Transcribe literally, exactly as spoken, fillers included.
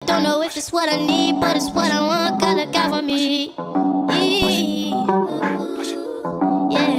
Don't know if it's what I need, but it's what I want. Got a guy for me. Yeah.